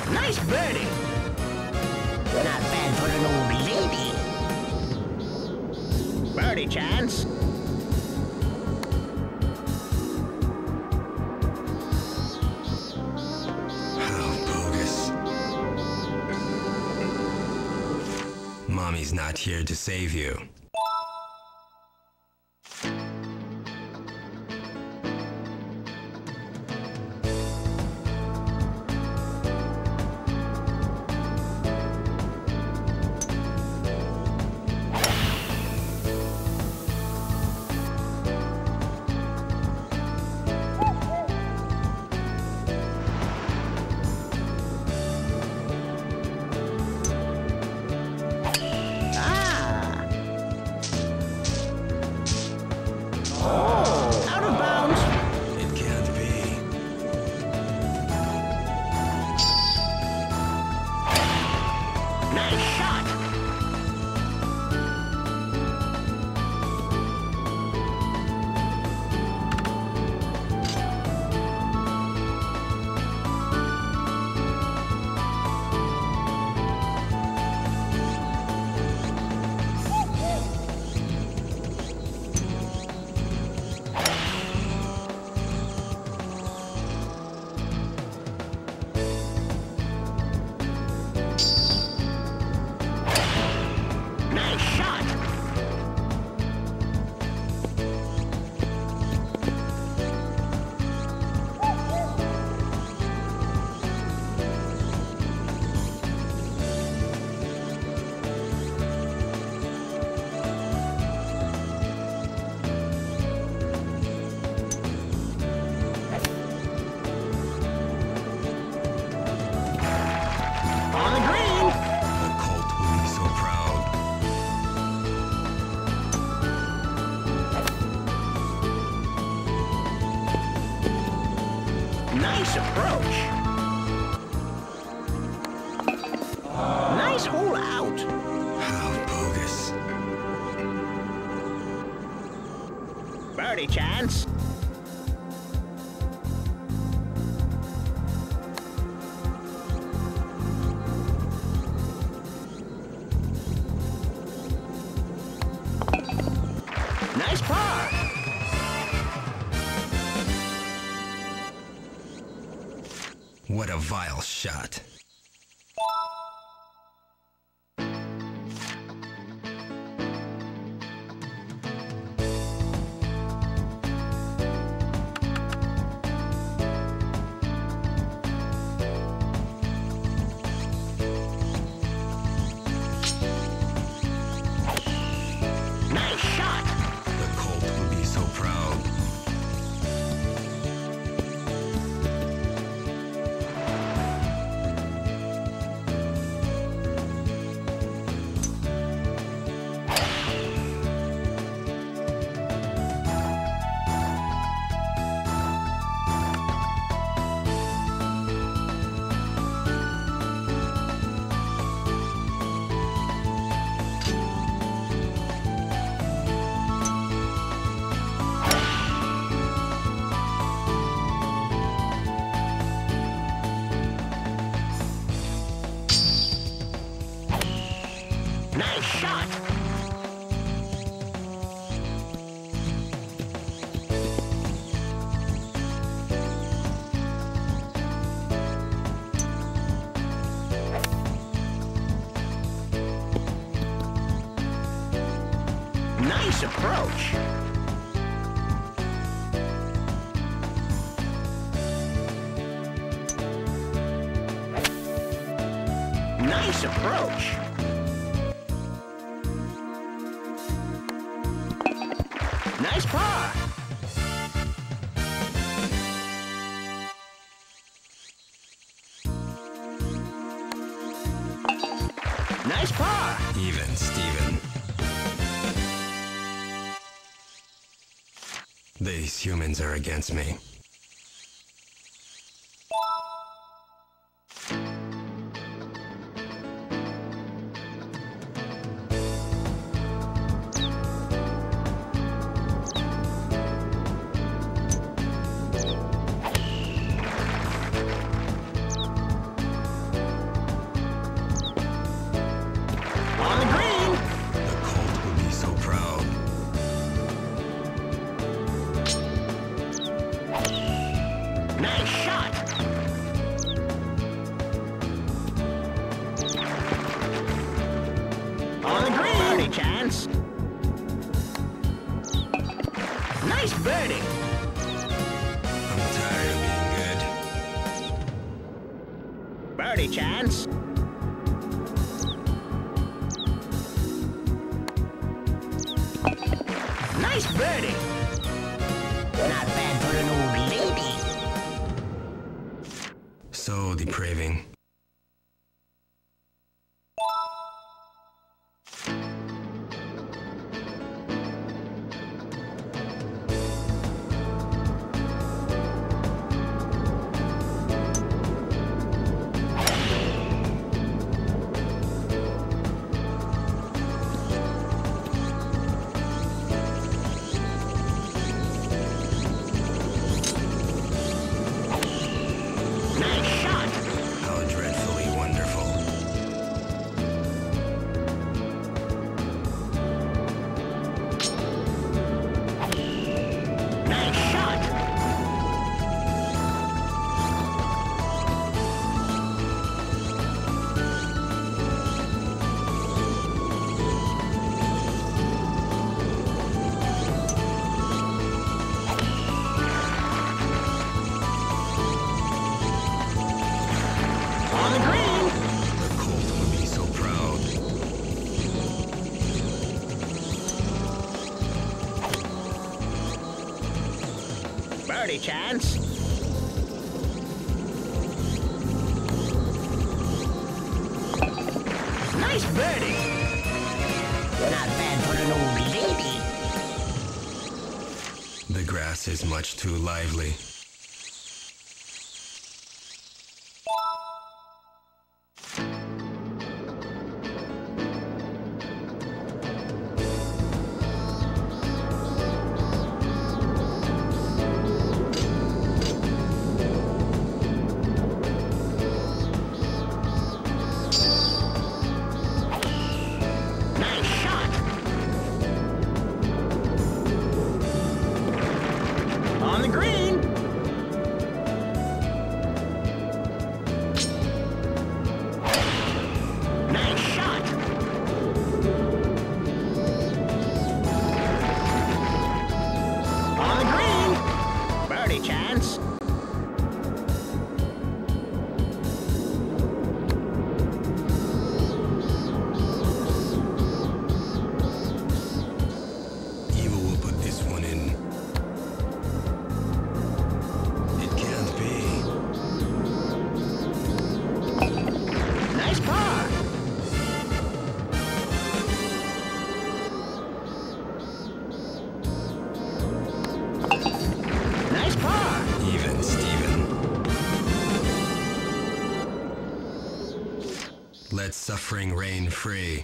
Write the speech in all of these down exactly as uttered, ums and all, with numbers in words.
Nice birdie. Not bad for an old lady. Birdie chance. How bogus. Mommy's not here to save you. Nice approach. Nice hole out. How bogus. Birdie chance. Nice par. What a vile shot. Nice shot. The Colt would be so proud. Nice shot. Nice approach. Nice approach. Nice par. Nice par. Even, Steven. These humans are against me. Birdie chance. Nice birdie. I'm tired of being good. Birdie chance. Nice birdie. Not bad for an old lady. So depraving. Birdie chance. Nice birdie. Not bad for an old lady. The grass is much too lively. On the green. Nice shot. On the green. Birdie chance. Evil will put this one in. Nice par. Nice par. Even, Steven. Let suffering reign free.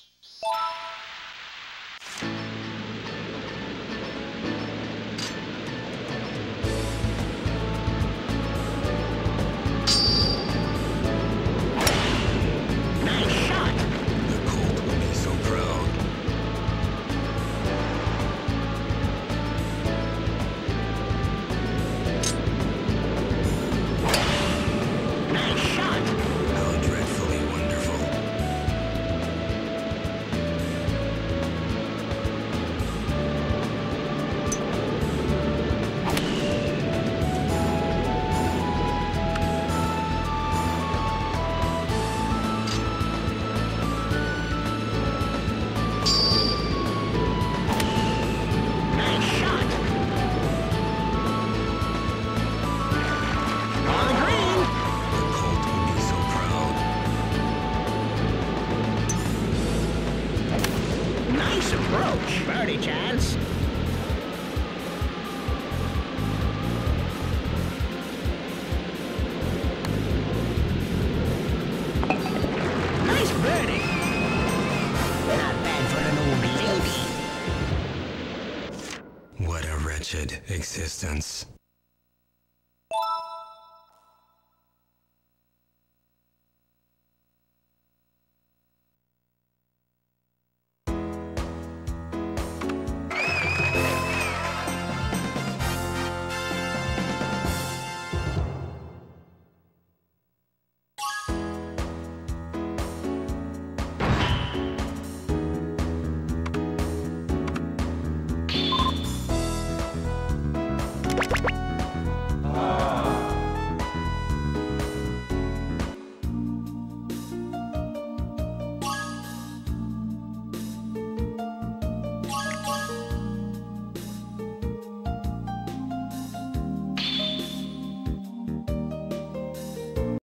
Nice approach. Birdie chance. Nice birdie. Not bad for an old lady. What a wretched existence.